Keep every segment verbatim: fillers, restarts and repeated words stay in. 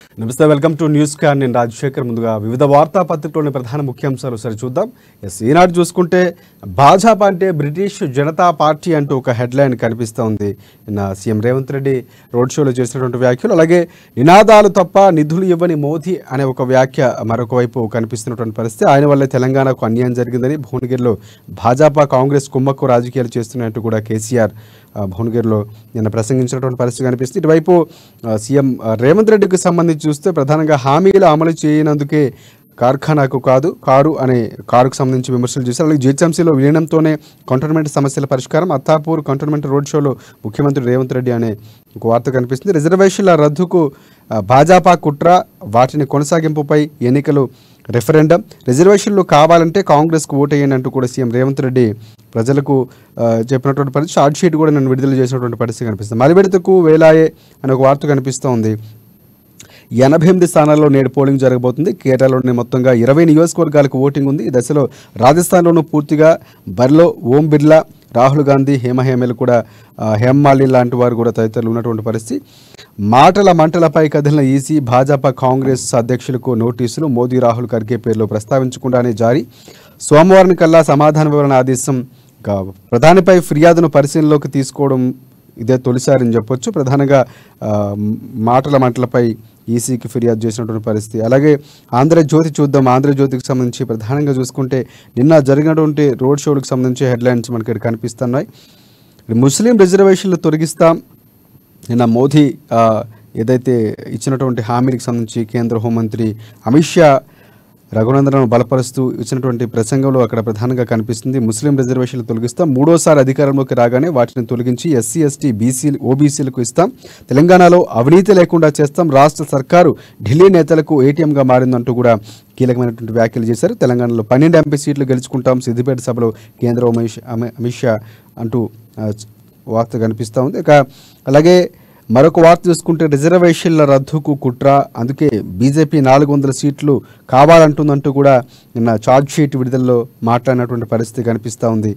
నమస్తే, welcome to news కాన్. నేను రాజశేఖర్. ముందుగా వివిధ వార్తాపత్రికలోని ప్రధాన ముఖ్యాంశాలు సరి చూద్దాం. ఎస్, ఈనాడు చూసుకుంటే భాజపా అంటే బ్రిటిష్ జనతా పార్టీ అంటూ ఒక హెడ్లైన్ కనిపిస్తూ ఉంది. నిన్న సీఎం రేవంత్ రెడ్డి రోడ్ షోలో చేసినటువంటి వ్యాఖ్యలు, అలాగే నినాదాలు తప్ప నిధులు ఇవ్వని మోదీ అనే ఒక వ్యాఖ్య మరొక వైపు కనిపిస్తున్నటువంటి పరిస్థితి. ఆయన వల్లే తెలంగాణకు అన్యాయం జరిగిందని భువనగిరిలో భాజపా కాంగ్రెస్ కుమ్మక్కు రాజకీయాలు చేస్తున్నట్టు కూడా కేసీఆర్ భువనగిరిలో నిన్న ప్రసంగించినటువంటి పరిస్థితి కనిపిస్తుంది. ఇటువైపు సీఎం రేవంత్ రెడ్డికి సంబంధించి చూస్తే ప్రధానంగా హామీలు అమలు చేయనందుకే కార్ఖానాకు కాదు కారు అనే కారుకు సంబంధించి విమర్శలు చేశారు. అలాగే జీహెచ్ఎంసీలో విలీనంతోనే కంటోన్మెంట్ సమస్యల పరిష్కారం. అత్తాపూర్ కంటోన్మెంట్ రోడ్ షోలో ముఖ్యమంత్రి రేవంత్ రెడ్డి అనే ఒక వార్త కనిపిస్తుంది. రిజర్వేషన్ల రద్దుకు భాజపా కుట్ర, వాటిని కొనసాగింపుపై ఎన్నికలు రెఫరెండం. రిజర్వేషన్లు కావాలంటే కాంగ్రెస్కు ఓటేయండి అంటూ కూడా సీఎం రేవంత్ రెడ్డి ప్రజలకు చెప్పినటువంటి పరిస్థితి. షార్ట్ షీట్ కూడా నన్ను విడుదల చేసినటువంటి పరిస్థితి కనిపిస్తుంది. మలిబెడతకు వేలాయే అనే ఒక వార్త కనిపిస్తూ ఉంది. ఎనభై ఎనిమిది స్థానాల్లో నేడు పోలింగ్ జరగబోతుంది. కేరళలోని మొత్తంగా ఇరవై నియోజకవర్గాలకు ఓటింగ్ ఉంది. ఈ దశలో రాజస్థాన్లోనూ పూర్తిగా బరిలో ఓం బిర్లా, రాహుల్ గాంధీ, హేమహేమలు కూడా హేమ్మాలి లాంటి వారు కూడా తదితరులు ఉన్నటువంటి పరిస్థితి. మాటల మంటలపై కదిలిన ఈసీ, భాజపా కాంగ్రెస్ అధ్యక్షులకు నోటీసులు. మోదీ, రాహుల్ ఖర్గే పేర్లు ప్రస్తావించకుండానే జారీ. సోమవారం కల్లా సమాధాన వివరణ ఆదేశం. ప్రధానిపై ఫిర్యాదును పరిశీలనలోకి తీసుకోవడం ఇదే తొలిసారి అని చెప్పొచ్చు. ప్రధానంగా మాటల మంటలపై ఈసీకి ఫిర్యాదు చేసినటువంటి పరిస్థితి. అలాగే ఆంధ్రజ్యోతి చూద్దాం. ఆంధ్రజ్యోతికి సంబంధించి ప్రధానంగా చూసుకుంటే నిన్న జరిగినటువంటి రోడ్ షోలకు సంబంధించి హెడ్లైన్స్ మనకి ఇక్కడ కనిపిస్తున్నాయి. ముస్లిం రిజర్వేషన్లు తొలగిస్తాం. నిన్న మోదీ ఏదైతే ఇచ్చినటువంటి హామీలకు సంబంధించి కేంద్ర హోంమంత్రి అమిత్ షా రఘునందనను బలపరుస్తూ ఇచ్చినటువంటి ప్రసంగంలో అక్కడ ప్రధానంగా కనిపిస్తుంది. ముస్లిం రిజర్వేషన్లు తొలగిస్తాం. మూడోసారి అధికారంలోకి రాగానే వాటిని తొలగించి ఎస్సీ, ఎస్టీ, బీసీ, ఓబీసీలకు ఇస్తాం. తెలంగాణలో అవినీతి లేకుండా చేస్తాం. రాష్ట్ర సర్కారు ఢిల్లీ నేతలకు ఏటీఎంగా మారిందంటూ కూడా కీలకమైనటువంటి వ్యాఖ్యలు చేశారు. తెలంగాణలో పన్నెండు ఎంపీ సీట్లు గెలుచుకుంటాం. సిద్దిపేట సభలో కేంద్ర హోంమంత్రి అమిత్ షా అంటూ వార్త కనిపిస్తూ ఉంది. ఇక అలాగే మరొక వార్త చూసుకుంటే రిజర్వేషన్ల రద్దుకు కుట్ర, అందుకే బీజేపీ నాలుగు వందల సీట్లు కావాలంటుందంటూ కూడా నిన్న ఛార్జ్ షీట్ విడుదలలో మాట్లాడినటువంటి పరిస్థితి కనిపిస్తూ ఉంది.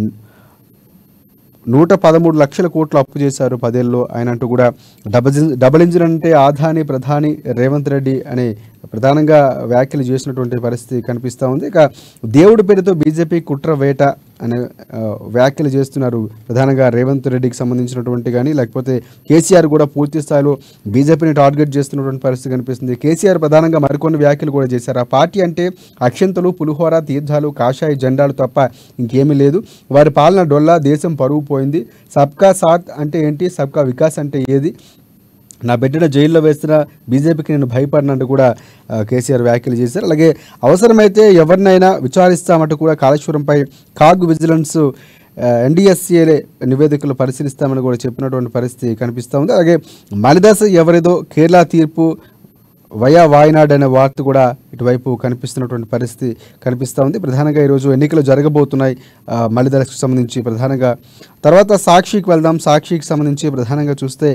నూట పదమూడు లక్షల కోట్లు అప్పు చేశారు పదేళ్ళలో ఆయన అంటూ కూడా డబల్ డబుల్ ఇంజిన్ అంటే ఆదాని ప్రధాని రేవంత్ రెడ్డి అనే ప్రధానంగా వ్యాఖ్యలు చేసినటువంటి పరిస్థితి కనిపిస్తూ ఉంది. ఇక దేవుడి పేరుతో బీజేపీ కుట్ర వేట అనే వ్యాఖ్యలు చేస్తున్నారు ప్రధానంగా రేవంత్ రెడ్డికి సంబంధించినటువంటి కానీ, లేకపోతే కేసీఆర్ కూడా పూర్తి స్థాయిలో బీజేపీని టార్గెట్ చేస్తున్నటువంటి పరిస్థితి కనిపిస్తుంది. కేసీఆర్ ప్రధానంగా మరికొన్ని వ్యాఖ్యలు కూడా చేశారు. ఆ పార్టీ అంటే అక్షంతలు, పులిహోర, తీర్థాలు, కాషాయ జెండాలు తప్ప ఇంకేమీ లేదు. వారి పాలన డొల్లా, దేశం పరువు పోయింది. సబ్కా సాత్ అంటే ఏంటి, సబ్కా వికాస్ అంటే ఏది, నా బిడ్డన జైల్లో వేస్తున్న బీజేపీకి నేను భయపడినట్టు కూడా కేసీఆర్ వ్యాఖ్యలు చేశారు. అలాగే అవసరమైతే ఎవరినైనా విచారిస్తామంటూ కూడా కాళేశ్వరంపై కాగ్ విజిలెన్స్ ఎన్డీఎస్ఏ నివేదికలు పరిశీలిస్తామని కూడా చెప్పినటువంటి పరిస్థితి కనిపిస్తూ ఉంది. అలాగే మలిదశ ఎవరిదో కేరళ తీర్పు వయా వాయనాడ్ అనే వార్త కూడా ఇటువైపు కనిపిస్తున్నటువంటి పరిస్థితి కనిపిస్తూ ఉంది. ప్రధానంగా ఈరోజు ఎన్నికలు జరగబోతున్నాయి మలిదశకు సంబంధించి ప్రధానంగా. తర్వాత సాక్షికి వెళ్దాం. సాక్షికి సంబంధించి ప్రధానంగా చూస్తే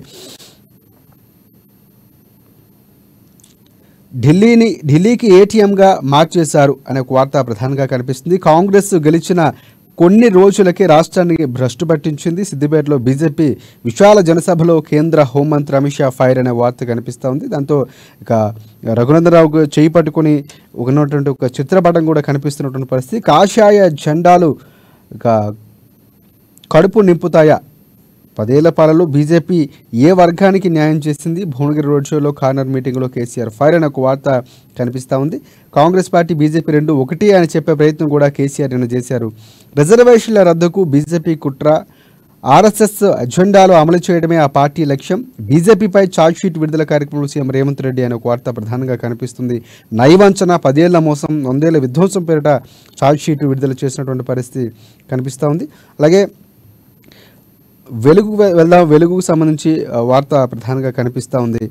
ఢిల్లీని ఢిల్లీకి ఏటీఎంగా మార్చేశారు అనే ఒక వార్త ప్రధానంగా కనిపిస్తుంది. కాంగ్రెస్ గెలిచిన కొన్ని రోజులకే రాష్ట్రాన్ని భ్రష్టు పట్టించింది. సిద్దిపేటలో బీజేపీ విశాల జనసభలో కేంద్ర హోంమంత్రి అమిత్ షా ఫైర్ అనే వార్త కనిపిస్తూ ఉంది. దాంతో ఇక రఘునందనరావు చేయి పట్టుకుని ఉన్నటువంటి ఒక చిత్రపటం కూడా కనిపిస్తున్నటువంటి పరిస్థితి. కాషాయ జెండాలు ఇక కడుపు నింపుతాయా, పదేళ్ల పాలలో బీజేపీ ఏ వర్గానికి న్యాయం చేసింది, భువనగిరి రోడ్ షోలో కార్నర్ మీటింగ్లో కేసీఆర్ ఫైర్ అనే ఒక వార్త కనిపిస్తూ ఉంది. కాంగ్రెస్ పార్టీ బీజేపీ రెండు ఒకటి అని చెప్పే ప్రయత్నం కూడా కేసీఆర్ నిన్న చేశారు. రిజర్వేషన్ల రద్దుకు బీజేపీ కుట్ర, ఆర్ఎస్ఎస్ అజెండాలో అమలు చేయడమే ఆ పార్టీ లక్ష్యం. బీజేపీపై ఛార్జ్ షీట్ విడుదల కార్యక్రమంలో సీఎం రేవంత్ రెడ్డి అనే ఒక వార్త ప్రధానంగా కనిపిస్తుంది. నైవంచన, పదేళ్ల మోసం, వందేళ్ల విధ్వంసం పేరిట ఛార్జ్ షీట్ విడుదల చేసినటువంటి పరిస్థితి కనిపిస్తూ ఉంది. అలాగే వెలుగు వెళ్దాం. వెలుగుకు సంబంధించి వార్త ప్రధానంగా కనిపిస్తూ ఉంది.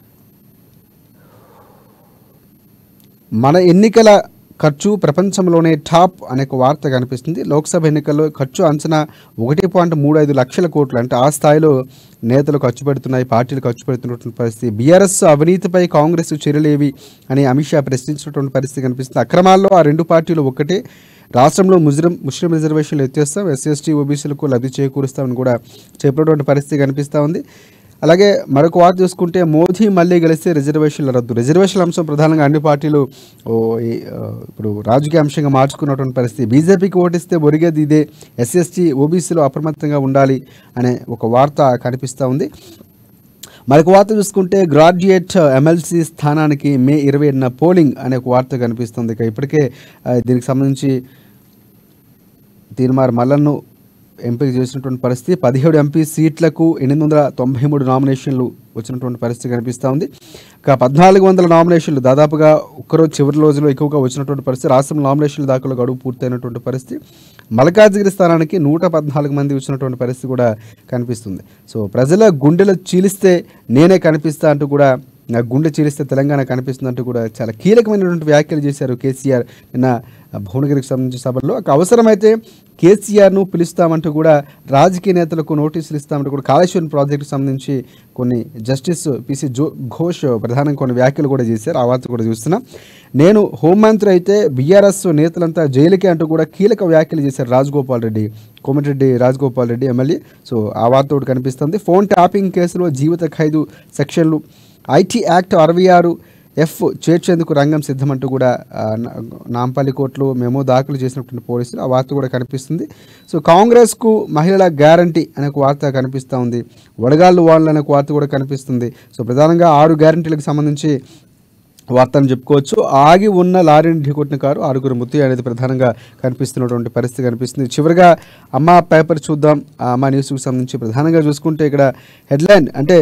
మన ఎన్నికల ఖర్చు ప్రపంచంలోనే టాప్ అనే వార్త కనిపిస్తుంది. లోక్సభ ఎన్నికల్లో ఖర్చు అంచనా ఒకటి పాయింట్ మూడు ఐదు లక్షల కోట్లు, అంటే ఆ స్థాయిలో నేతలు ఖర్చు పెడుతున్నాయి, పార్టీలు ఖర్చు పెడుతున్నటువంటి పరిస్థితి. బీఆర్ఎస్ అవినీతిపై కాంగ్రెస్ చర్యలేవి అని అమిత్ షా ప్రశ్నించినటువంటి పరిస్థితి కనిపిస్తుంది. అక్రమాల్లో ఆ రెండు పార్టీలు ఒక్కటే. రాష్ట్రంలో ముస్లిం ముస్లిం రిజర్వేషన్లు ఎత్తేస్తాం, ఎస్సీ ఎస్టీ ఓబీసీలకు లబ్ధి చేకూరుస్తామని కూడా చెప్పినటువంటి పరిస్థితి కనిపిస్తూ ఉంది. అలాగే మరొక వార్త చూసుకుంటే మోదీ మళ్ళీ గెలిస్తే రిజర్వేషన్ల రద్దు. రిజర్వేషన్ల అంశం ప్రధానంగా అన్ని పార్టీలు ఇప్పుడు రాజకీయ అంశంగా మార్చుకున్నటువంటి పరిస్థితి. బీజేపీకి ఓటిస్తే ఒరిగేది ఇదే, ఎస్సీ ఎస్టీ ఓబీసీలో అప్రమత్తంగా ఉండాలి అనే ఒక వార్త కనిపిస్తూ ఉంది. మరొక వార్త చూసుకుంటే గ్రాడ్యుయేట్ ఎమ్మెల్సీ స్థానానికి మే ఇరవై ఏడున పోలింగ్ అనే ఒక వార్త కనిపిస్తుంది. ఇక ఇప్పటికే దీనికి సంబంధించి తీర్మార్ మల్లన్ను ఎంపిక చేసినటువంటి పరిస్థితి. పదిహేడు ఎంపీ సీట్లకు ఎనిమిది వందల తొంభై మూడు నామినేషన్లు వచ్చినటువంటి పరిస్థితి కనిపిస్తూ ఉంది. ఇక పద్నాలుగు వందల నామినేషన్లు దాదాపుగా ఒక్కరోజు చివరి రోజులో ఎక్కువగా వచ్చినటువంటి పరిస్థితి. రాష్ట్రంలో నామినేషన్ల దాఖలు గడువు పూర్తయినటువంటి పరిస్థితి. మల్కాజ్గిరి స్థానానికి నూట పద్నాలుగు మంది వచ్చినటువంటి పరిస్థితి కూడా కనిపిస్తుంది. సో ప్రజల గుండెలు చీలిస్తే నేనే కనిపిస్తా అంటూ కూడా, నా గుండె చీలిస్తే తెలంగాణ కనిపిస్తుందంటూ కూడా చాలా కీలకమైనటువంటి వ్యాఖ్యలు చేశారు కేసీఆర్ నిన్న భువనగిరికి సంబంధించిన సభలో. అవసరమైతే కేసీఆర్ను పిలుస్తామంటూ కూడా రాజకీయ నేతలకు నోటీసులు ఇస్తామంటూ కూడా కాళేశ్వరం ప్రాజెక్టుకు సంబంధించి కొన్ని జస్టిస్ పిసి జో ఘోష్ ప్రధానంగా కొన్ని వ్యాఖ్యలు కూడా చేశారు. ఆ వార్త కూడా చూస్తున్నాం. నేను హోంమంత్రి అయితే బీఆర్ఎస్ నేతలంతా జైలుకే అంటూ కూడా కీలక వ్యాఖ్యలు చేశారు రాజగోపాల్ రెడ్డి, కోమటిరెడ్డి రాజగోపాల్ రెడ్డి ఎమ్మెల్యే. సో ఆ వార్త ఒకటి కనిపిస్తుంది. ఫోన్ ట్యాపింగ్ కేసులో జీవిత ఖైదు సెక్షన్లు, ఐటీ యాక్ట్ అరవై ఆరు ఎఫ్ చేర్చేందుకు రంగం సిద్ధమంటూ కూడా నాంపల్లి కోర్టులో మెమో దాఖలు చేసినటువంటి పోలీసులు, ఆ వార్త కూడా కనిపిస్తుంది. సో కాంగ్రెస్కు మహిళల గ్యారంటీ అనే ఒక వార్త కనిపిస్తూ ఉంది. వడగాళ్ళు వాళ్ళు అనే ఒక వార్త కూడా కనిపిస్తుంది. సో ప్రధానంగా ఆరు గ్యారంటీలకు సంబంధించి వార్తను చెప్పుకోవచ్చు. ఆగి ఉన్న లారీని ఢీకొట్టిన కారు ఆరుగురు మృతి అనేది ప్రధానంగా కనిపిస్తున్నటువంటి పరిస్థితి కనిపిస్తుంది. చివరిగా అమ్మ పేపర్ చూద్దాం. అమ్మ న్యూస్కి సంబంధించి ప్రధానంగా చూసుకుంటే ఇక్కడ హెడ్లైన్ అంటే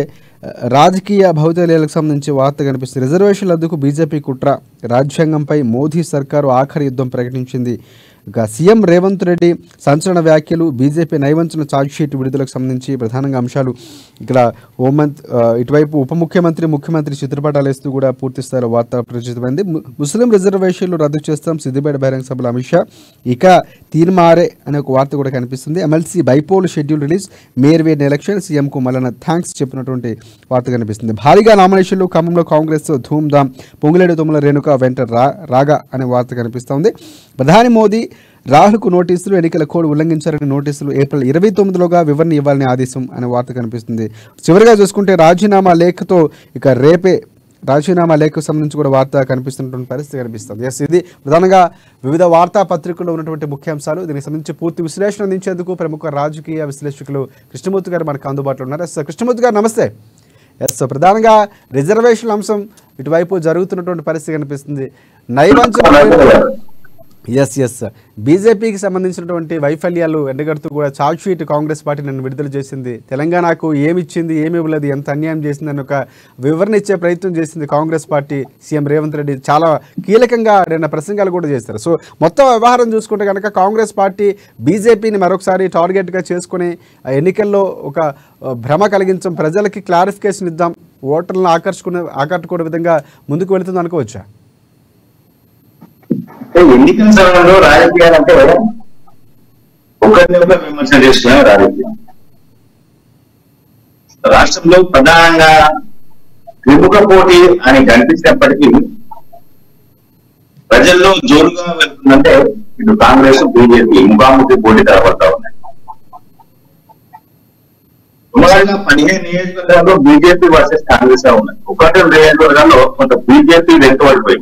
రాజకీయ భౌతికలకు సంబంధించి వార్త కనిపిస్తుంది. రిజర్వేషన్ల రద్దుకు బీజేపీ కుట్ర, రాజ్యాంగంపై మోదీ సర్కారు ఆఖరి యుద్ధం ప్రకటించింది. ఇక సీఎం రేవంత్ రెడ్డి సంచలన వ్యాఖ్యలు, బీజేపీ నైవంచన ఛార్జ్షీట్ విడుదలకు సంబంధించి ప్రధానంగా అంశాలు ఇక్కడ హోంమంత్రి, ఇటువైపు ఉప ముఖ్యమంత్రి ముఖ్యమంత్రి చిత్రపటాలు వేస్తూ కూడా పూర్తి స్థాయిలో వార్త ప్రచురితమైంది. ముస్లిం రిజర్వేషన్లు రద్దు చేస్తాం, సిద్దిపేట బహిరంగ సభలో అమిత్ షా. ఇక తీర్మారే అనే ఒక వార్త కూడా కనిపిస్తుంది. ఎమ్మెల్సీ బైపోల్ షెడ్యూల్ రిలీజ్, మేర్వేన్ ఎలక్షన్, సీఎంకు మల్లన్న థ్యాంక్స్ చెప్పినటువంటి వార్త కనిపిస్తుంది. భారీగా నామినేషన్లు, ఖమ్మంలో కాంగ్రెస్ ధూమ్ధామ్, పొంగులేడు తుమ్మల రేణుక వెంట రా రాగా అనే వార్త కనిపిస్తోంది. ప్రధాని మోదీ రాహుల్కు నోటీసులు, ఎన్నికల కోడ్ ఉల్లంఘించారని నోటీసులు, ఏప్రిల్ ఇరవై తొమ్మిదిలోగా వివరణ ఇవ్వాలని ఆదేశం అనే వార్త కనిపిస్తుంది. చివరిగా చూసుకుంటే రాజీనామా లేఖతో ఇక రేపే రాజీనామా లేఖకు సంబంధించి కూడా వార్త కనిపిస్తున్నటువంటి పరిస్థితి కనిపిస్తుంది. ఎస్, ఇది ప్రధానంగా వివిధ వార్తాపత్రికల్లో ఉన్నటువంటి ముఖ్యాంశాలు. దీనికి సంబంధించి పూర్తి విశ్లేషణ అందించేందుకు ప్రముఖ రాజకీయ విశ్లేషకులు కృష్ణమూర్తి గారు మనకు అందుబాటులో ఉన్నారు. ఎస్ కృష్ణమూర్తి గారు నమస్తే. ఎస్ ప్రధానంగా రిజర్వేషన్ల అంశం ఇటువైపు జరుగుతున్నటువంటి పరిస్థితి కనిపిస్తుంది. నైవంచన ఎస్ ఎస్ బీజేపీకి సంబంధించినటువంటి వైఫల్యాలు ఎండగడుతూ కూడా ఛార్జ్ షీట్ కాంగ్రెస్ పార్టీ నన్ను విడుదల చేసింది, తెలంగాణకు ఏమి ఇచ్చింది ఏమి ఇవ్వలేదు, ఎంత అన్యాయం చేసింది అని ఒక వివరణ ఇచ్చే ప్రయత్నం చేసింది కాంగ్రెస్ పార్టీ. సీఎం రేవంత్ రెడ్డి చాలా కీలకంగా నిన్న ప్రసంగాలు కూడా చేశారు. సో మొత్తం వ్యవహారం చూసుకుంటే కనుక కాంగ్రెస్ పార్టీ బీజేపీని మరొకసారి టార్గెట్గా చేసుకుని ఎన్నికల్లో ఒక భ్రమ కలిగించడం, ప్రజలకి క్లారిఫికేషన్ ఇద్దాం, ఓటర్లను ఆకర్షుకునే ఆకట్టుకునే విధంగా ముందుకు వెళుతుంది అనుకోవచ్చా? ఎన్నికల సమయంలో రాజకీయాలంటే ఒకరిని ఒక విమర్శ చేసుకునే రాజకీయం. రాష్ట్రంలో ప్రధానంగా త్రిముఖ పోటీ అని కనిపించినప్పటికీ ప్రజల్లో జోరుగా వెళ్తుందంటే ఇటు కాంగ్రెస్ బీజేపీ ముఖాముఖి పోటీ కనబడతా ఉన్నాయి. సుమారుగా పదిహేను నియోజకవర్గాల్లో బీజేపీ వర్సెస్ కాంగ్రెస్ గా ఉన్నాయి. ఒకటి నియోజకవర్గాల్లో కొంత బీజేపీ వెనుకబడిపోయింది.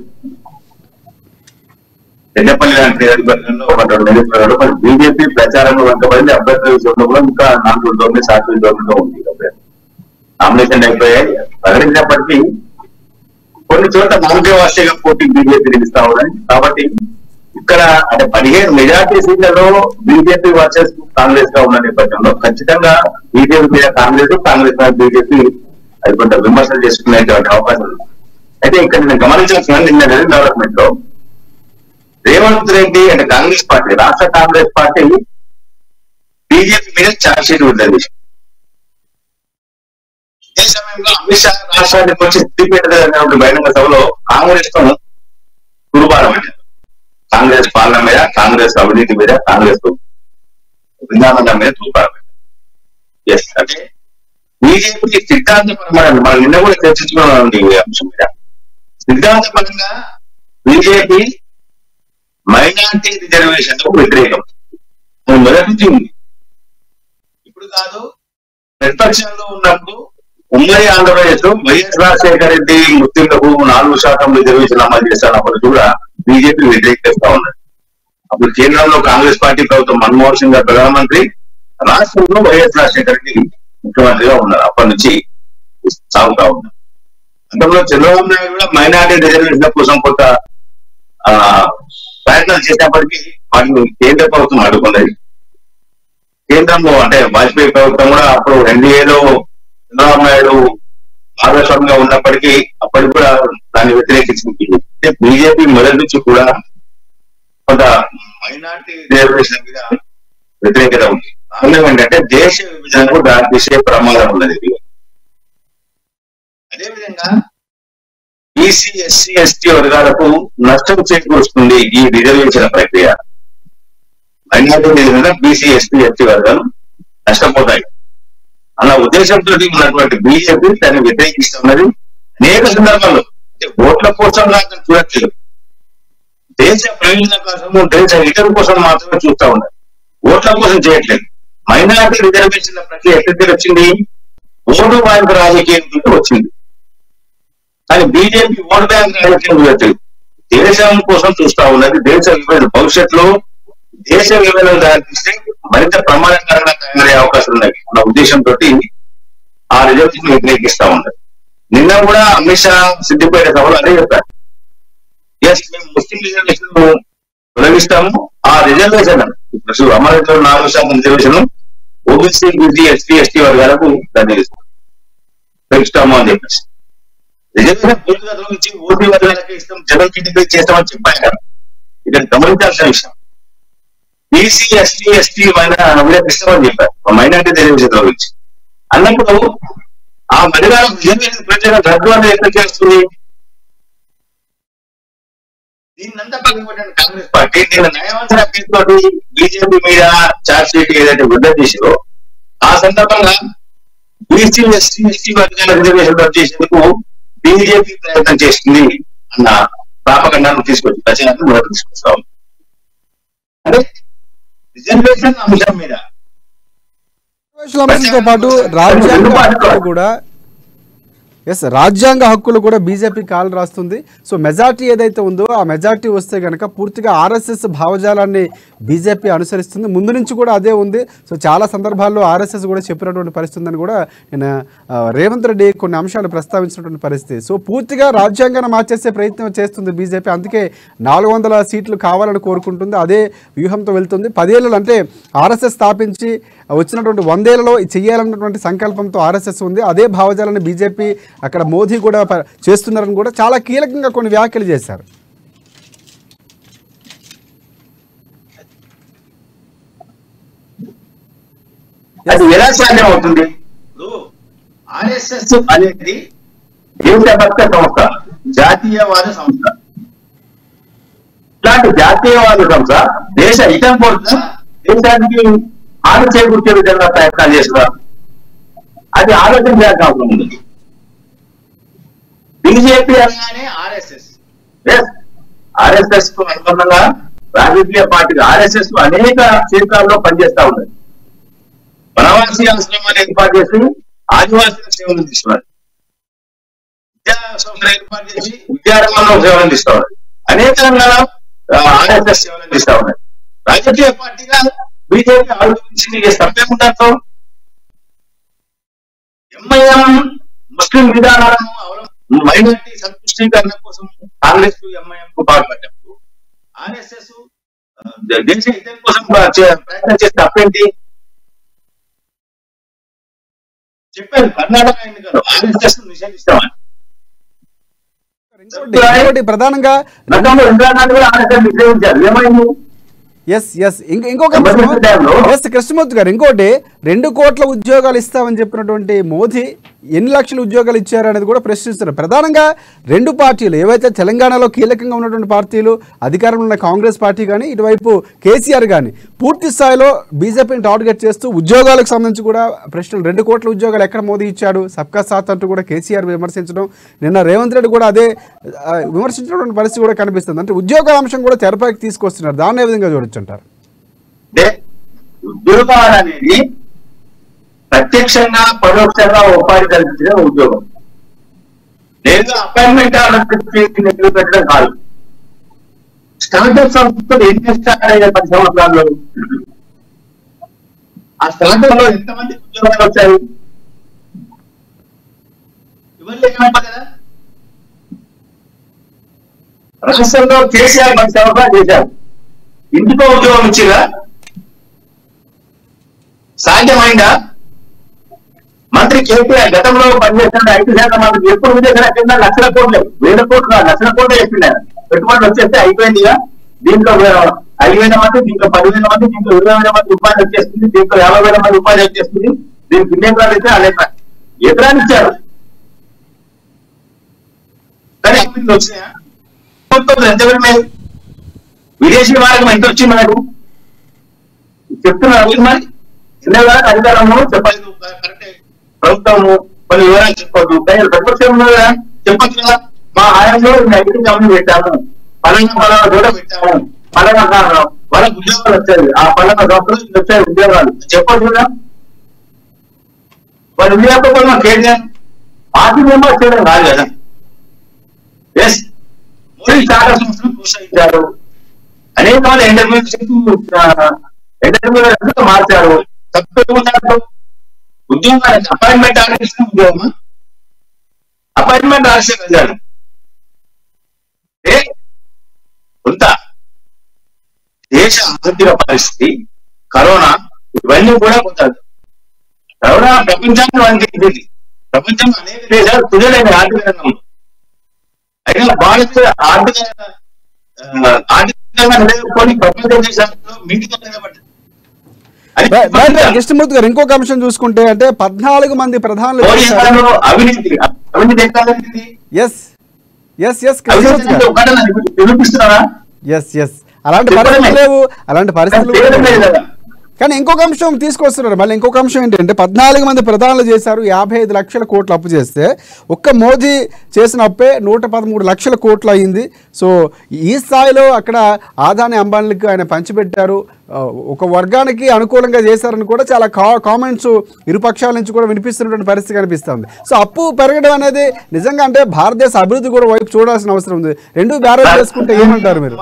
పెద్దపల్లి లాంటి నియోజకవర్గంలో ఒక రెండు నియోజకవర్గాలు మరి బీజేపీ ప్రచారంలో వెనుకబడింది. అభ్యర్థుల విషయంలో కూడా ఇంకా నాలుగు తొమ్మిది శాతం దూరంలో ఉంది. నామినేషన్ అయిపోయాయి ప్రకటించినప్పటికీ కొన్ని చోట్ల నామకేవాసిగా పోటీ బీజేపీ నిలుస్తా ఉన్నాయి. కాబట్టి ఇక్కడ అంటే పదిహేను మెజార్టీ సీట్లలో బీజేపీ వర్సెస్ కాంగ్రెస్ గా ఉన్న నేపథ్యంలో ఖచ్చితంగా బీజేపీ మీద కాంగ్రెస్, కాంగ్రెస్ మీద బీజేపీ అది కొంత విమర్శలు చేసుకునేటువంటి అవకాశం ఉంది. అయితే ఇక్కడ నేను గమనించాల్సిన నిన్న డెవలప్మెంట్ లో రేవంత్ రెడ్డి అంటే కాంగ్రెస్ పార్టీ, రాష్ట్ర కాంగ్రెస్ పార్టీ బీజేపీ మీద ఛార్జ్ షీట్ ఉంటుంది. ఈ సమయంలో అమిత్ షా రాష్ట్రానికి వచ్చి సిద్దిపేట బహిరంగ సభలో కాంగ్రెస్ తో గురువారం అంటే కాంగ్రెస్ పాలన మీద, కాంగ్రెస్ అవినీతి మీద, కాంగ్రెస్ విధానం మీద తూపారం పెట్టారు. ఎస్ అంటే బీజేపీ సిద్ధాంతపరమైన మనం నిన్న కూడా చర్చించుకున్నాం ఈ అంశం మీద. సిద్ధాంతపరంగా బీజేపీ మైనార్టీ రిజర్వేషన్ వ్యతిరేకం మొదటి నుంచి ఉంది. ఇప్పుడు కాదు, ప్రతిపక్షంలో ఉన్నప్పుడు ఉమ్మడి ఆంధ్రప్రదేశ్ లో వైఎస్ రాజశేఖర రెడ్డి ముస్లింలకు నాలుగు శాతం రిజర్వేషన్ అమలు చేస్తున్నప్పుడు కూడా బీజేపీ వ్యతిరేకిస్తా ఉన్నది. అప్పుడు కేంద్రంలో కాంగ్రెస్ పార్టీ ప్రభుత్వం మన్మోహన్ సింగ్ గారు ప్రధానమంత్రి, రాష్ట్రంలో వైఎస్ రాజశేఖర రెడ్డి ముఖ్యమంత్రిగా ఉన్నారు. అప్పటి నుంచి సాగుతా ఉన్నారు. గతంలో చంద్రబాబు నాయుడు కూడా మైనార్టీ రిజర్వేషన్ కోసం కొంత ఆ ప్రయత్నాలు చేసినప్పటికీ వాటిని కేంద్ర ప్రభుత్వం అడ్డుకున్నది. కేంద్రంలో అంటే వాజ్పేయి ప్రభుత్వం కూడా అప్పుడు ఎన్డీఏలో చంద్రబాబు నాయుడు భాగస్వామిగా ఉన్నప్పటికీ అప్పటికి కూడా దాన్ని వ్యతిరేకించింది. అంటే బీజేపీ మొదటి నుంచి కూడా కొంత మైనార్టీ రిజర్వేషన్ మీద వ్యతిరేకత ఉంది. కారణం ఏంటంటే దేశ విభజనకు దాని తీసే ప్రమాదం ఉన్నది. అదేవిధంగా బీసీ ఎస్సీ ఎస్టీ వర్గాలకు నష్టం చేకూరుస్తుంది ఈ రిజర్వేషన్ ప్రక్రియ. Minority reservation BC ST ST వర్గాలు నష్టపోతాయి అన్న ఉద్దేశంతో ఉన్నటువంటి బీజేపీ దాన్ని వ్యతిరేకిస్తున్నది. అనేక సందర్భాల్లో అంటే ఓట్ల కోసం నాకు చూడట్లేదు, దేశ ప్రయోజనం కోసము దేశ హితం కోసం మాత్రమే చూస్తా ఉన్నారు, ఓట్ల కోసం చేయట్లేదు. మైనార్టీ రిజర్వేషన్ల ప్రక్రియ ఎక్కడికి వచ్చింది? ఓటు బ్యాంక్ రాజకీయం వచ్చింది. కానీ బీజేపీ ఓటు బ్యాంక్ రాజకీయం చూడట్లేదు, దేశం కోసం చూస్తా ఉన్నది. దేశ విభజన భవిష్యత్తులో దేశ విభజన దారిస్తే మరింత ప్రమాదకరంగా తయారయ్యే అవకాశం ఉన్నాయి అన్న ఉద్దేశంతో ఆ రిజర్వేషన్ వ్యతిరేకిస్తా ఉన్నారు. నిన్న కూడా అమిత్ షా సిద్దిపేట సభలో అదే చెప్పారు, ఎస్ మేము ముస్లిం రిజర్వేషన్ తొలగిస్తాము, ఆ రిజర్వేషన్ ఇప్పుడు అమలు నాలుగు శాతం reservation OBC BC ST ST వర్గాలకు దాన్ని పెంచుతాము అని చెప్పేసి రిజర్వేషన్ పూర్తిగా తొలగించి ఓసీ వర్గాలకి ఇస్తాం, జనరల్ కేటగిరీ చేస్తామని చెప్పారు కదా. ఇక్కడ గమనించాల్సిన విషయం బీసీ ఎస్టీ ఎస్టీ వీళ్ళకి ఇస్తామని చెప్పారు మైనార్టీ రిజర్వేషన్ తొలగించి అన్నప్పుడు ఆ మహిళలకు రిజర్వేషన్ ప్రత్యేక రద్దు అనేది ఎక్కడ చేస్తుంది? దీన్నంతా పక్కన కాంగ్రెస్ పార్టీ నిన్న న్యాయవంతర పేరుతోటి బీజేపీ మీద చార్జ్ షీట్ ఏదైతే విడుదల చేసిందో ఆ సందర్భంగా బీసీ ఎస్టీ ఎస్టీ వర్గాల రిజర్వేషన్ రద్దు చేసేందుకు బీజేపీ ప్రయత్నం చేస్తుంది అన్న ప్రాపగండాన్ని తీసుకొచ్చి ప్రచారాన్ని మొదలు తీసుకొస్తాం. అంటే రిజర్వేషన్ అంశం మీద అంశంతో పాటు రాజ్యాంగ హక్కులు కూడా ఎస్ రాజ్యాంగ హక్కులు కూడా బీజేపీ కాలు రాస్తుంది. సో మెజార్టీ ఏదైతే ఉందో ఆ మెజార్టీ వస్తే కనుక పూర్తిగా ఆర్ఎస్ఎస్ భావజాలాన్ని బీజేపీ అనుసరిస్తుంది. ముందు నుంచి కూడా అదే ఉంది. సో చాలా సందర్భాల్లో ఆర్ఎస్ఎస్ కూడా చెప్పినటువంటి పరిస్థితి ఉందని కూడా నేను రేవంత్ రెడ్డి కొన్ని అంశాలు ప్రస్తావించినటువంటి పరిస్థితి. సో పూర్తిగా రాజ్యాంగాన్ని మార్చేసే ప్రయత్నం చేస్తుంది బీజేపీ. అందుకే నాలుగు వందల సీట్లు కావాలని కోరుకుంటుంది, అదే వ్యూహంతో వెళ్తుంది. పదేళ్ళు అంటే ఆర్ఎస్ఎస్ స్థాపించి వచ్చినటువంటి వందేళ్లలో చెయ్యాలన్నటువంటి సంకల్పంతో ఆర్ఎస్ఎస్ ఉంది. అదే భావజాలాన్ని బీజేపీ అక్కడ మోదీ కూడా చేస్తున్నారని కూడా చాలా కీలకంగా కొన్ని వ్యాఖ్యలు చేశారు. అది ఎలా సాధ్యం అవుతుంది? ఆర్ఎస్ఎస్ అనేది దేశభక్త సంస్థ, జాతీయవాద సంస్థ. ఇట్లాంటి జాతీయవాద సంస్థ దేశ హితం కోసం దేశానికి హాని చేకూర్చే విధంగా ప్రయత్నాలు చేస్తున్నారు. అది ఆలోచన చేయాల్సిన అవసరం ఉంది. బీజేపీ అనగానే ఆర్ఎస్ఎస్ ఆర్ఎస్ఎస్ కు అనుబంధంగా రాజకీయ పార్టీలు ఆర్ఎస్ఎస్ అనేక క్షేత్రాల్లో పనిచేస్తా ఉన్నాయి. వనవాసి ఆశ్రమాన్ని ఏర్పాటు చేసి ఆదివాసీలకు సేవలు అందిస్తున్నారు, విద్యా సంస్థలు ఏర్పాటు చేసి విద్యారంగంలో సేవలు అందిస్తున్నారు, అనేక రంగాల్లో ఆర్ఎస్ఎస్ సేవలు అందిస్తా ఉన్నాయి. రాజకీయ పార్టీగా బీజేపీ ఆలోచించింది సభ్యం ఉండటంతో ఎంఐఎం ముస్లిం విధానాలను మైనార్టీ సంతుష్టీకరణ కోసం కాంగ్రెస్ ఎంఐఎం కు పాల్పడ్డప్పుడు ఆర్ఎస్ఎస్ దేశ హితం కోసం ప్రయత్నం చేస్తే తప్పేంటి? చెప్పారు కర్ణాటక ఎన్నికలు ఆర్ఎస్ఎస్ నిషేధిస్తామని. ప్రధానంగా ఆర్ఎస్ఎస్ నిషేధించారు, ఏమైంది? ఎస్ ఎస్ ఇంకొక ఎస్ కృష్ణమూర్తి గారు, ఇంకోటి రెండు కోట్ల ఉద్యోగాలు ఇస్తామని చెప్పినటువంటి మోదీ ఎన్ని లక్షల ఉద్యోగాలు ఇచ్చారు అనేది కూడా ప్రశ్నిస్తున్నారు. ప్రధానంగా రెండు పార్టీలు ఏవైతే తెలంగాణలో కీలకంగా ఉన్నటువంటి పార్టీలు, అధికారంలో ఉన్న కాంగ్రెస్ పార్టీ కానీ ఇటువైపు కేసీఆర్ కానీ పూర్తి స్థాయిలో బీజేపీని టార్గెట్ చేస్తూ ఉద్యోగాలకు సంబంధించి కూడా ప్రశ్నలు, రెండు కోట్ల ఉద్యోగాలు ఎక్కడ మోదీ ఇచ్చాడు, సబ్కా సాత్ అంటూ కూడా కేసీఆర్ విమర్శించడం, నిన్న రేవంత్ రెడ్డి కూడా అదే విమర్శించినటువంటి పరిస్థితి కూడా కనిపిస్తుంది. అంటే ఉద్యోగాల అంశం కూడా తెరపైకి తీసుకొస్తున్నారు, దాన్ని ఏ విధంగా చూడొచ్చు అంటారు? ఉద్యోగాలు అనేది ప్రత్యక్షంగా పరోక్షంగా ఉపాధి కల్పించిన ఉద్యోగం. లేదు అపాయింట్మెంట్ ఆర్డర్ పెట్టడం కాదు. స్టార్టప్ సంస్థలు ఏం చేస్తారనే పది సంవత్సరాల్లో ఆ స్టార్టప్ లో ఎంతమంది ఉద్యోగాలు వచ్చాయి ఇవన్నీ ఏమంటారు కదా. రాష్ట్రంలో కేసీఆర్ పది సంవత్సరాలు చేశారు, ఇంటికో ఉద్యోగం ఇచ్చిరా? సాధ్యమైందా? మంత్రి కేసీఆర్ గతంలో పనిచేస్తున్న ఐటీ శాఖ మంత్రి ఎప్పుడు విదేశాల కింద లక్షల కోట్లు, వేల కోట్లు కాదు లక్షల కోట్లు చెప్పిండారు. పెట్టుబడులు వచ్చేస్తే అయిపోయిందిగా. దీంట్లో ఐదు వేల మంది, దీంట్లో పదివేల మంది, దీంట్లో ఇరవై వేల మంది ఉపాధి వచ్చేస్తుంది, దీంట్లో యాభై వేల మంది ఉపాధి వచ్చేస్తుంది. దీనికి వినియోగాలు అయితే అనేక ఎదురాన్ని ఇచ్చారు. కానీ అభివృద్ధి వచ్చినాయా? ఎంత వెళ్ళినాయి? విదేశీ మార్గం ఎంత వచ్చింది మనకు చెప్తున్నారు. మరి ఎన్నో వరకు అధికారంలో చెప్పాలి కరెక్టే. ప్రభుత్వము కొన్ని వివరాలు చెప్పొద్దు, కానీ ప్రతిపక్షంలో చెప్పచ్చు కదా. మా ఆయంలో ఐటీ కంపెనీ పెట్టాము, పలానా పలానా కూడా పెట్టాము, పలానా వాళ్ళకి ఉద్యోగాలు వచ్చాయి, ఆ పలానా సంస్థలు వచ్చాయి ఉద్యోగాలు చెప్పొచ్చు కదా. వాళ్ళు వినియోగం కేసీఆర్ పార్టీ మెంబర్స్ చేయడం కాదు కదా. ఎస్ మోడీ చాలా సంస్థలు ప్రోత్సహించారు, అనేక మంది ఎంటర్ప్రీనర్షిప్ ఎంటర్ప్రీనర్షిప్ మార్చారు. తప్పేమన్నారు? ఉద్యోగాలు అపాయింట్మెంట్ ఆర్డర్ ఇచ్చిన ఉద్యోగమా? అపాయింట్మెంట్ ఆర్డర్ వెళ్ళాను కొంత దేశ ఆర్థిక పరిస్థితి, కరోనా, ఇవన్నీ కూడా కొంత కరోనా ప్రపంచాన్ని వణికించింది. ప్రపంచంలో అనేక దేశాలు తుదలైన ఆర్థిక రంగంలో. అయినా భారత ఆర్థిక ఆర్థికంగా నిలబడుకొని ప్రపంచ దేశాల్లో మీటింగ్ నిలబడ్డారు. కృష్ణమూర్తి గారు ఇంకొక అంశం చూసుకుంటే అంటే పద్నాలుగు మంది ప్రధానులు అవినీతి అవినీతి ఎక్కడ yes yes yes yes yes అలాంటి పరిస్థితులు లేవు, అలాంటి పరిస్థితులు. కానీ ఇంకొక అంశం తీసుకొస్తున్నారు. మళ్ళీ ఇంకొక అంశం ఏంటంటే పద్నాలుగు మంది ప్రధానులు చేశారు, యాభై ఐదు లక్షల కోట్లు అప్పు చేస్తే ఒక్క మోదీ చేసిన అప్పే నూట పదమూడు లక్షల కోట్లు అయింది. సో ఈ స్థాయిలో అక్కడ ఆదాని అంబానీలకు ఆయన పంచిపెట్టారు, ఒక వర్గానికి అనుకూలంగా చేశారని కూడా చాలా కా కామెంట్స్ ఇరుపక్షాల నుంచి కూడా వినిపిస్తున్నటువంటి పరిస్థితి కనిపిస్తుంది. సో అప్పు పెరగడం అనేది నిజంగా అంటే భారతదేశ అభివృద్ధి కూడా వైపు చూడాల్సిన అవసరం ఉంది. రెండు బ్యారేజ్ చేసుకుంటే ఏమంటారు మీరు?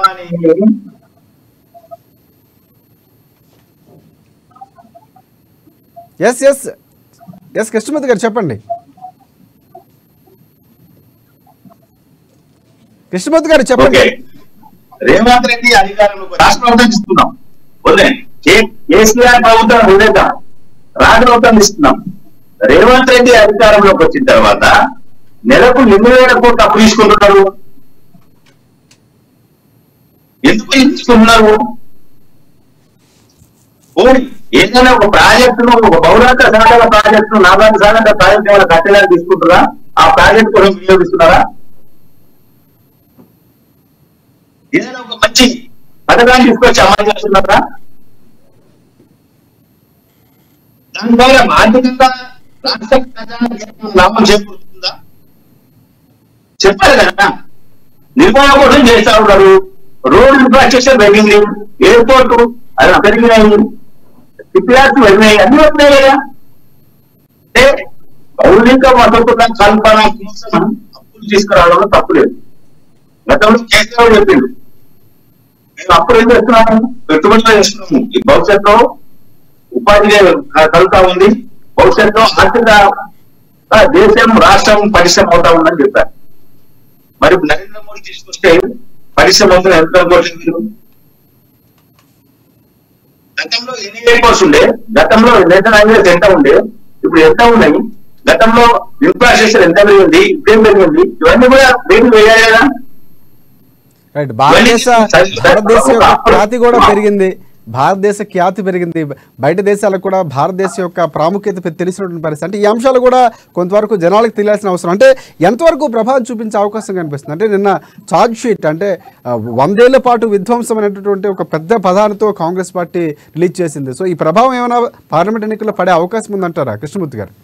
ఎస్ ఎస్ ఎస్ కృష్ణమూర్తి గారు చెప్పండి. కృష్ణమూర్తి గారు చెప్పండి. రేవంత్ రెడ్డి అధికారంలో రాష్ట్ర ప్రభుత్వం ఇస్తున్నాం, కేసీఆర్ ప్రభుత్వం ఉండేదా రాష్ట్ర ప్రభుత్వం ఇస్తున్నాం. రేవంత్ రెడ్డి అధికారంలోకి వచ్చిన తర్వాత నెలకు ఎన్ని వేల కోట్లు అప్పు తీసుకుంటున్నారు? ఎందుకు తీసుకుంటున్నారు? ఓడి ఏదైనా ఒక ప్రాజెక్టును, ఒక బహుళార్థ సాధన ప్రాజెక్టును, నాలుగు సాధన ప్రాజెక్టు ఏమైనా కట్టడానికి తీసుకుంటారా? ఆ ప్రాజెక్టు కోసం వినియోగిస్తున్నారా? ఏదైనా ఒక మంచి పథకాన్ని తీసుకొచ్చి అమలు చేస్తున్నారా? దాని ద్వారా ఆర్థికంగా రాష్ట్ర లాభం చేకూరుతుందా? చెప్పాలి కదా. నిర్మాణ కోసం చేస్తా ఉన్నారు. రోడ్ ఇన్ఫ్రాస్ట్రక్చర్ పెరిగింది, ఎయిర్పోర్టు అది పెరిగినాయి, సిపిఆర్స్ వెళ్ళినాయి, అన్ని వచ్చినాయి కదా. అంటే మౌలిక వసతుల కల్పన కోసం అప్పులు తీసుకురావడంలో తప్పు లేదు. గతంలో కేసీఆర్ చెప్పిండు, మేము అప్పులు ఏం చేస్తున్నాము, పెట్టుబడులు చేస్తున్నాము, ఈ భవిష్యత్తులో ఉపాధి కలుగుతా ఉంది, భవిష్యత్తులో ఆర్థిక దేశం రాష్ట్రం పరిశ్రమ అవుతా ఉందని చెప్పారు. మరి నరేంద్ర మోడీ తీసుకొస్తే పరిశ్రమ ఎంత కోట్లేదు? గతంలో ఎన్ని ఎయిర్పోర్ట్స్ ఉండే, గతంలో నేషనల్ హైవేస్ ఎంత ఉండే, ఇప్పుడు ఎంత ఉన్నాయి, గతంలో ఇన్ఫ్రాస్ట్రక్చర్ ఎంత పెరిగింది, ఇప్పుడేం పెరిగింది, ఇవన్నీ కూడా రేట్లు వేయాలి కదా. భారతదేశ భారతదేశ యొక్క ఖ్యాతి కూడా పెరిగింది, భారతదేశ ఖ్యాతి పెరిగింది, బయట దేశాలకు కూడా భారతదేశం యొక్క ప్రాముఖ్యత తెలిసినటువంటి పరిస్థితి. అంటే ఈ అంశాలు కూడా కొంతవరకు జనాలకు తెలియాల్సిన అవసరం. అంటే ఎంతవరకు ప్రభావం చూపించే అవకాశం కనిపిస్తుంది? అంటే నిన్న ఛార్జ్ షీట్ అంటే వందేళ్ల పాటు విధ్వంసమైనటువంటి ఒక పెద్ద పదాలతో కాంగ్రెస్ పార్టీ రిలీజ్ చేసింది. సో ఈ ప్రభావం ఏమైనా పార్లమెంట్ ఎన్నికల్లో పడే అవకాశం ఉందంటారా కృష్ణమూర్తి గారు?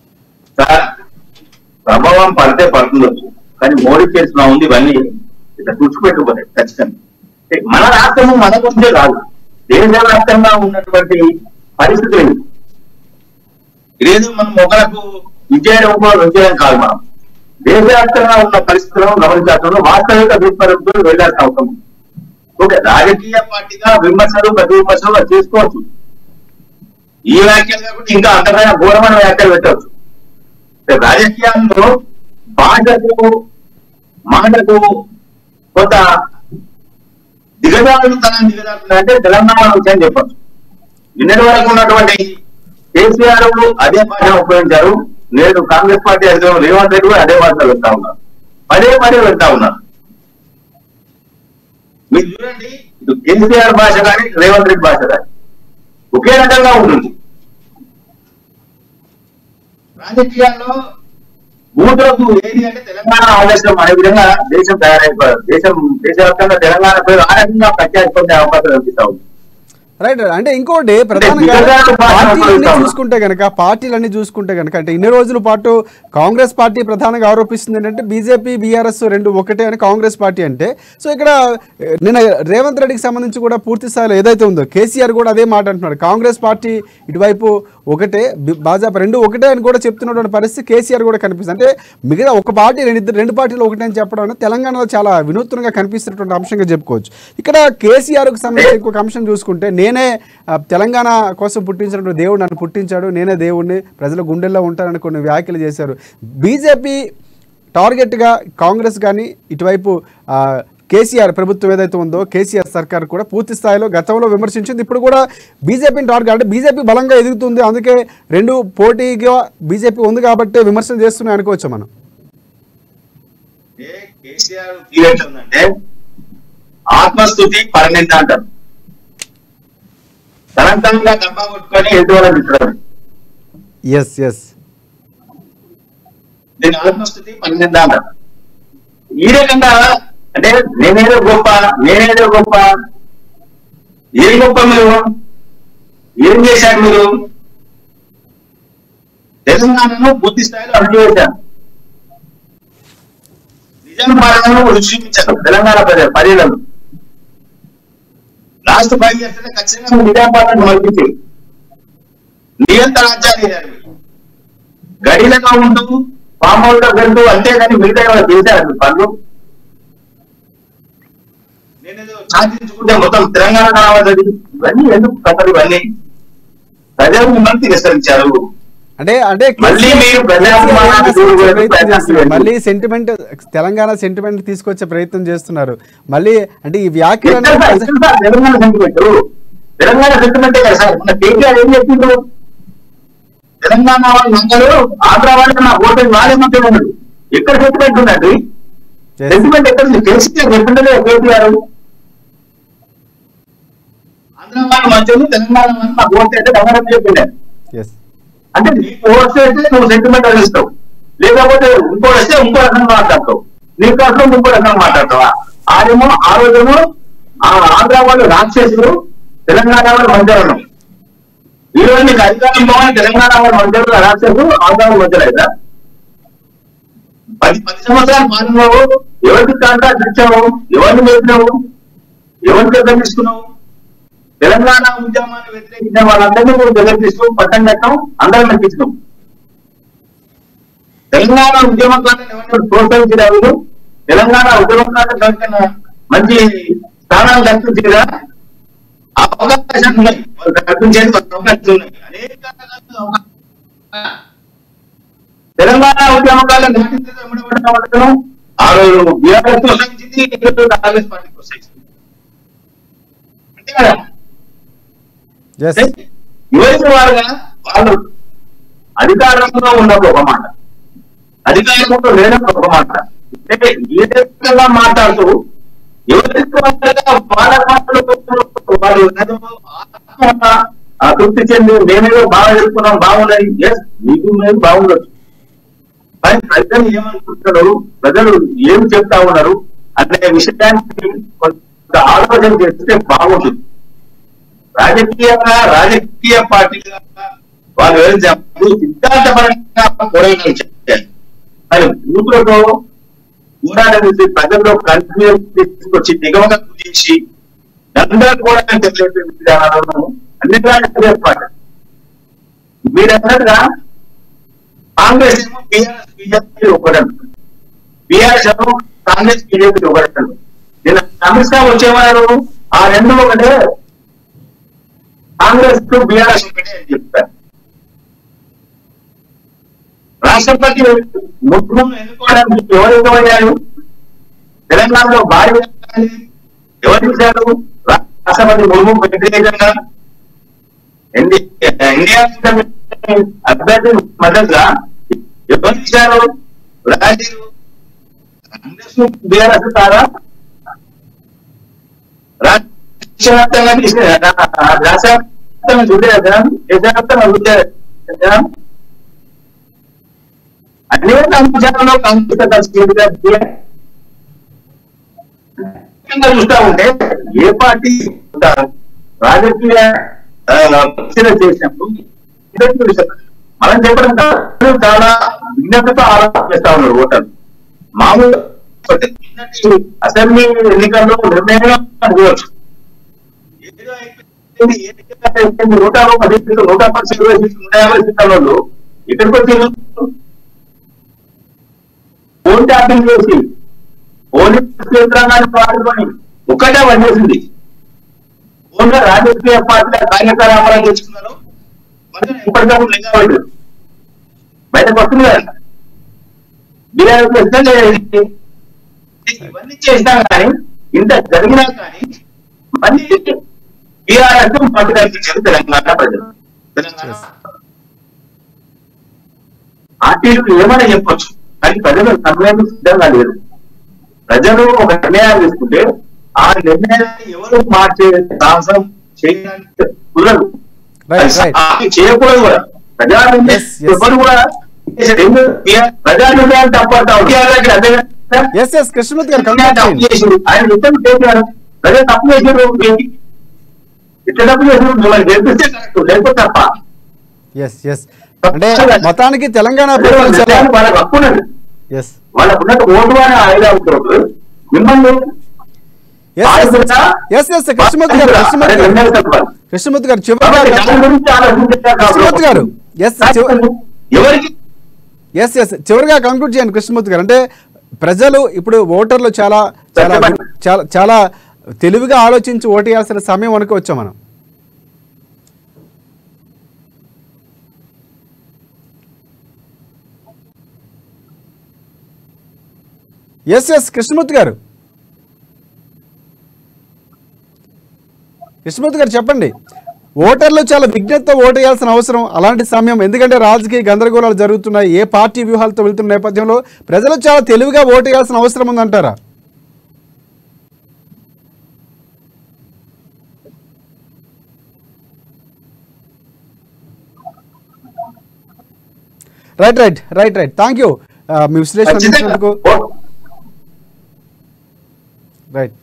ప్రభావం పడితే పడుతుండొచ్చు, కానీ మోడీ చేసిన ఉంది ఇవన్నీ ఇట్లా తుడిచిపెట్టుకోలేదు ఖచ్చితంగా. మన రాష్ట్రము మన గురించే కాదు, దేశవ్యాప్తంగా ఉన్నటువంటి పరిస్థితులు ఇదేదో మనం ఒకరికి విజయం విజయం కాదు. మనం దేశవ్యాప్తంగా ఉన్న పరిస్థితులను గమనించాల్సిన వాస్తవిక దృక్పథంతో వెళ్లాల్సిన అవసరం ఉంది. ఓకే, రాజకీయ పార్టీగా విమర్శలు ప్రతి విమర్శలు చేసుకోవచ్చు. ఈ వ్యాఖ్యలు కాకుండా ఇంకా అంతమైన ఘోరమైన వ్యాఖ్యలు పెట్టవచ్చు. రాజకీయాల్లో భాషకు మాటకు కొంత దిగజారులు తన దిగజారుతుందంటే తెలంగాణ విషయం చెప్పచ్చు. నిన్నటి వరకు ఉన్నటువంటి కేసీఆర్ అదే భాష ఉపయోగించారు. నేడు కాంగ్రెస్ పార్టీ అధికారులు రేవంత్ రెడ్డి అదే భాష వెళ్తా ఉన్నారు, పదే పదే వెళ్తా ఉన్నారు. మీరు చూడండి, ఇటు కేసీఆర్ భాష కానీ రేవంత్ రెడ్డి భాష కానీ ఒకే రకంగా ఉంటుంది. రాజకీయాల్లో భూతులకు ఏది అంటే తెలంగాణ ఆదేశం అనే విధంగా దేశం తయారైపోయారు. దేశం దేశవ్యాప్తంగా తెలంగాణ పేరు ఆ రకంగా ప్రఖ్యాతి పొందే అవకాశం కనిపిస్తా ఉంది. రైట్. అంటే ఇంకోటి ప్రధానంగా పార్టీలన్నీ చూసుకుంటే కనుక పార్టీలన్నీ చూసుకుంటే కనుక అంటే ఇన్ని రోజుల పాటు కాంగ్రెస్ పార్టీ ప్రధానంగా ఆరోపిస్తుంది ఏంటంటే బీజేపీ బీఆర్ఎస్ రెండు ఒకటే అని కాంగ్రెస్ పార్టీ అంటే. సో ఇక్కడ నిన్న రేవంత్ రెడ్డికి సంబంధించి కూడా పూర్తి స్థాయిలో ఏదైతే ఉందో కేసీఆర్ కూడా అదే మాట అంటున్నాడు. కాంగ్రెస్ పార్టీ ఇటువైపు ఒకటే, భాజపా రెండు ఒకటే అని కూడా చెప్తున్నటువంటి పరిస్థితి కేసీఆర్ కూడా కనిపిస్తుంది. అంటే మిగతా ఒక పార్టీ రెండు రెండు పార్టీలు ఒకటే అని చెప్పడం అనేది తెలంగాణలో చాలా వినూత్నంగా కనిపిస్తున్నటువంటి అంశంగా చెప్పుకోవచ్చు. ఇక్కడ కేసీఆర్కి సంబంధించి ఇంకొక అంశం చూసుకుంటే నేనే తెలంగాణ కోసం పుట్టించినటువంటి దేవుడు నన్ను పుట్టించాడు, నేనే దేవుడిని, ప్రజల గుండెల్లో ఉంటానని కొన్ని వ్యాఖ్యలు చేశారు. బీజేపీ టార్గెట్గా కాంగ్రెస్ కానీ ఇటువైపు కేసీఆర్ ప్రభుత్వం ఏదైతే ఉందో కేసీఆర్ సర్కార్ కూడా పూర్తి స్థాయిలో గతంలో విమర్శించింది. ఇప్పుడు కూడా బీజేపీని టార్గెట్ అంటే బీజేపీ బలంగా ఎదుగుతుంది, అందుకే రెండు పోటీగా బీజేపీ ఉంది కాబట్టి విమర్శలు చేస్తున్నాయి అనుకోవచ్చు మనం. ఆత్మస్థుతి పరిణిత అంటారు. తనంతంగా డబ్బా కొట్టుకొని ఎదురు తిట్టడం. ఎస్ ఎస్ దీని ఆత్మస్థుతి పరిణిత అంటారు. ఈ రకంగా అంటే నేనేదో గొప్ప నేనేదో గొప్ప ఏం గొప్ప మీరు ఏం చేశారు? మీరు తెలంగాణను పూర్తి స్థాయిలో అభివృద్ధి చేశారు. నిజాం పాలనను రుచి చూపించారు తెలంగాణ ప్రజలు పర్యటనలు. లాస్ట్ ఫైవ్ ఇయర్స్ అంటే ఖచ్చితంగా నిజాం పాలనను మర్పించి నియంత్రణ రాజ్యాలు గడిలగా ఉంటూ ఫామ్ హౌస్ లో వెళ్తూ అంతేగాని మిగతా చేశారు పనులు. నేనేదో సాధించుకుంటే మొత్తం తెలంగాణ కావాలి. ఇవన్నీ ఎందుకు కథలు? ఇవన్నీ ప్రజలు మిమ్మల్ని తిరస్కరించారు. అంటే అంటే మళ్ళీ సెంటిమెంట్ తెలంగాణ సెంటిమెంట్ తీసుకొచ్చే ప్రయత్నం చేస్తున్నారు మళ్ళీ. అంటే ఈ వ్యాఖ్యలు తెలంగాణ సెంటిమెంట్ తెలంగాణ సెంటిమెంటే కదా సార్. మన కేటీఆర్ ఏం చెప్పిండ్రు? తెలంగాణ వాళ్ళు మంగళు ఆంధ్ర వాళ్ళకి నా ఓటు వాళ్ళే మధ్య ఉన్నాడు. ఎక్కడ సెంటిమెంట్ ఉందండి? సెంటిమెంట్ ఎక్కడ ఉంది? కేసీఆర్ చెప్పిండే కేటీఆర్ ఆంధ్ర వాళ్ళ మధ్యలో తెలంగాణ వాళ్ళు నా ఓటు అయితే దమనం చెప్పిండే. అంటే నీకు ఓట్స్ అయితే నువ్వు సెంటిమెంట్ అందిస్తావు, లేకపోతే ఇంకో వస్తే ఇంకో రకంగా మాట్లాడతావు, నీకు కోసం ఇంకో రకంగా మాట్లాడతావా? ఆడేమో ఆ రోజేమో ఆంధ్ర వాళ్ళు రాక్షసులు, తెలంగాణ వాళ్ళు మంత్రులు. ఈ రోజు నీకు అధికారం పోవాలి, తెలంగాణ వాళ్ళు మంత్రులు రాక్షసులు, ఆంధ్ర వాళ్ళు మంత్రులు అయితే పది పది సంవత్సరాలు పాలనలో ఎవరికి కాంట్రాక్ట్ ఇచ్చావు? ఎవరిని వేసినావు? ఎవరికి దగ్గర తీసుకున్నావు? తెలంగాణ ఉద్యమాన్ని వ్యతిరేకించిన వాళ్ళందరినీ కూడా దగ్గర తీసుకో పట్టం కట్టడం అందరం నడిపించడం. తెలంగాణ ఉద్యమకాలను ఎవరిని ప్రోత్సహించలేదు, తెలంగాణ ఉద్యమకాలను మంచి స్థానాలు కల్పించగా అవకాశాలు ఉన్నాయి, వాళ్ళు కల్పించేది అవకాశాలు ఉన్నాయి. అనేక తెలంగాణ ఉద్యమకాలను నాటించడం ఆ రోజు బీఆర్ఎస్ ప్రోత్సహించింది, కాంగ్రెస్ పార్టీ ప్రోత్సహించింది. అంతే కదా? యువత వారుగా వాళ్ళు అధికారంలో ఉన్నప్పుడు ఒక మాట, అధికారంలో లేనప్పుడు ఒక మాట. అంటే ఏ రకంగా మాట్లాడుతూ యువత వాళ్ళు తృప్తి చెంది మేమేదో బాగా చెప్పుకున్నాం, బాగున్నాయి. ఎస్, మీకు మేము బాగుండొచ్చు, కానీ ప్రజలు ఏమనుకుంటున్నారు, ప్రజలు ఏం చెప్తా ఉన్నారు అనే విషయానికి కొంత ఆలోచన చేస్తే బాగుంటుంది. రాజకీయంగా రాజకీయ పార్టీగా వాళ్ళు వెళ్ళినప్పుడు సిద్ధాంతపరంగా పోరాటాలు చేయాలి. మరి బూతులతో పోరాటం చేసి ప్రజల్లో కన్ఫ్యూజన్ తీసుకొచ్చి దిగవగా కుదించి అందరూ కూడా తెలియజేసే విధానాలను అన్ని రాజకీయ పార్టీ మీరు అన్నట్టుగా కాంగ్రెస్ ఏమో బీఆర్ఎస్ బీజేపీ ఒకటంటారు, బీఆర్ఎస్ ఏమో కాంగ్రెస్ బీజేపీ ఒకటంటారు. నిన్న అమిత్ షా వచ్చేవారు ఆ రెండు ఒకటే, కాంగ్రెస్ బీఆర్ఎస్ ఒకటే అని చెప్తారు. రాష్ట్రపతి ముస్లిం ఎన్నుకోవడానికి ఎవరు ఎన్నుకోయ్యారు? తెలంగాణలో భారీ ఎవరు ఇచ్చారు? రాష్ట్రపతి ముర్ము వ్యతిరేకంగా ఇండియా అభ్యర్థి మద్దతుగా ఎవరు ఇచ్చారు? రాజీవ్. కాంగ్రెస్ బీఆర్ఎస్ కాదా? రాష్ట్ర వ్యాప్తంగా తీసిన రాష్ట్ర వ్యాప్తంగా చూడలేదా? దేశవ్యాప్తంగా చూడలేదా? అనేక అంశాలలో కాంగ్రెస్ చూస్తా ఉంటే ఏ పార్టీ రాజకీయ చేసినప్పుడు మనం చెప్పడం చాలా విజ్ఞతతో ఆలోచిస్తా ఉన్నారు ఓటర్లు. మామూలు అసెంబ్లీ ఎన్నికల్లో నిర్ణయంగా అనుకోవచ్చు. ఏదో అయిపోయింది నూట పది సీట్లు నూట పది సీట్లు నూట యాభై సీట్లలో ఇక్కడికి వచ్చి ఫోన్ ట్యాపింగ్ చేసి పోలీసు యంత్రాంగాన్ని పాల్గొని ఒక్కటే పనిచేసింది. ఫోన్గా రాజకీయ పార్టీల కార్యకలాపాలు తెచ్చుకున్నారు. ఇప్పటికప్పుడు లింగా పడ్డారు, బయటకు వస్తుంది కదా. బీఆర్ఎస్ ఇవన్నీ చేసినా కానీ, ఇంత జరిగినా కానీ మళ్ళీ బీఆర్ఎస్ మద్దతు కల్పించారు తెలంగాణ ప్రజలు. తెలంగాణ పార్టీలు ఏమైనా చెప్పొచ్చు, కానీ ప్రజలు నమ్మేందుకు సిద్ధంగా లేరు. ప్రజలు ఒక నిర్ణయాలు తీసుకుంటే ఆ నిర్ణయాన్ని ఎవరు మార్చే సాహసం చేయడానికి కుదరదు, చేయకూడదు కూడా. ప్రజా ఎవరు కూడా ప్రజా నిర్ణయాలు తప్పడతా కృష్ణమూర్తి గారు తప్పు చేసారు. ఆయన రిటర్న్ చేశారు, ప్రజలు తప్పు చేసారు. ఇట్లా తప్పు చేసారు, మిమ్మల్ని గెలిపిస్తే కరెక్ట్, లేకపోతే తప్ప. అంటే మొత్తానికి తెలంగాణ వాళ్ళకి హక్కు ఉన్నది, వాళ్ళకు ఉన్నట్టు ఓటు అని ఆయన అవుతారు. మిమ్మల్ని కృష్ణమూర్తి గారు కృష్ణమూర్తి గారు కృష్ణమూర్తి గారు ఎవరికి ఎస్ ఎస్ చివరిగా కంక్లూడ్ చేయండి కృష్ణమూర్తి గారు. అంటే ప్రజలు ఇప్పుడు ఓటర్లు చాలా చాలా చాలా చాలా తెలివిగా ఆలోచించి ఓటేయాల్సిన సమయం అనుకోవచ్చా మనం? ఎస్ ఎస్ కృష్ణమూర్తి గారు కృష్ణమూర్తి గారు చెప్పండి. ఓటర్లు చాలా విజ్ఞతతో ఓటేయాల్సిన అవసరం అలాంటి సమయం, ఎందుకంటే రాజకీయ గందరగోళాలు జరుగుతున్నాయి, ఏ పార్టీ వ్యూహాలతో వెళ్తున్న నేపథ్యంలో ప్రజలు చాలా తెలివిగా ఓటేయాల్సిన అవసరం ఉందంటారా? Right right right right thank you మీ విశ్లేషణ అందించినందుకు. రైట్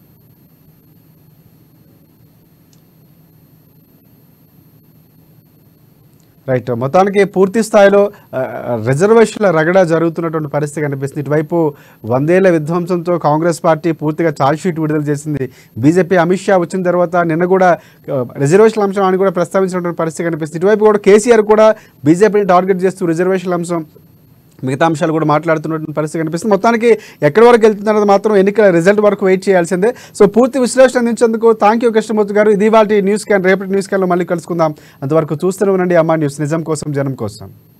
రైట్ మొత్తానికి పూర్తి స్థాయిలో రిజర్వేషన్ల రగడ జరుగుతున్నటువంటి పరిస్థితి కనిపిస్తుంది. ఇటువైపు వందేళ్ల విధ్వంసంతో కాంగ్రెస్ పార్టీ పూర్తిగా ఛార్జ్షీట్ విడుదల చేసింది. బీజేపీ అమిత్ షా వచ్చిన తర్వాత నిన్న కూడా రిజర్వేషన్ల అంశాన్ని కూడా ప్రస్తావించినటువంటి పరిస్థితి కనిపిస్తుంది. ఇటువైపు కూడా కేసీఆర్ కూడా బీజేపీని టార్గెట్ చేస్తూ రిజర్వేషన్ల అంశం మిగతా అంశాలు కూడా మాట్లాడుతున్నటువంటి పరిస్థితి కనిపిస్తుంది. మొత్తానికి ఎక్కడి వరకు వెళ్తుందన్నది మాత్రం ఎన్నికల రిజల్ట్ వరకు వెయిట్ చేయాల్సిందే. సో పూర్తి విశ్లేషణ అందించేందుకు థ్యాంక్ యూ కృష్ణమూర్తి గారు. ఇది వాటి న్యూస్ క్యాన్, రేపటి న్యూస్ క్యాన్లో మళ్ళీ కలుసుకుందాం. అంతవరకు చూస్తూనే ఉండండి అమ్మా న్యూస్, నిజం కోసం జనం కోసం.